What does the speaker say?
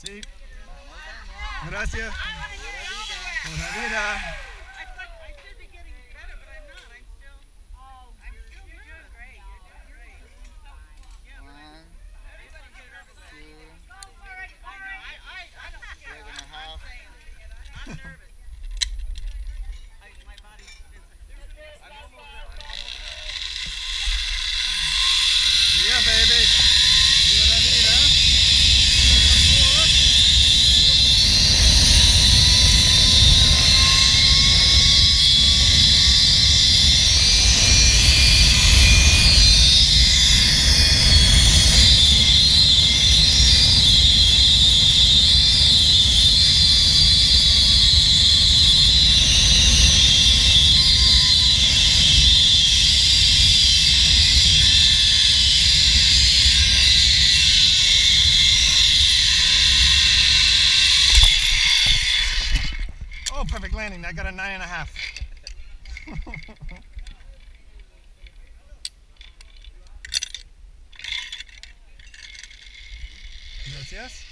Sí. Gracias. Pura vida. Yeah, baby. Pura vida. Oh, perfect landing. I got a 9.5. Gracias.